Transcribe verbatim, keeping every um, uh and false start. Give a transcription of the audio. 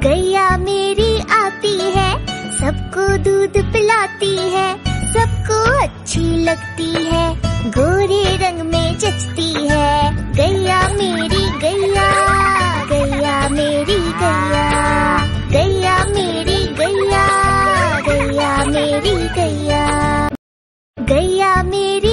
गैया मेरी आती है, सबको दूध पिलाती है, सबको अच्छी लगती है, गोरे रंग में जचती है। गैया मेरी गैया, गैया मेरी गैया, गैया मेरी गैया, गैया मेरी गैया, गैया मेरी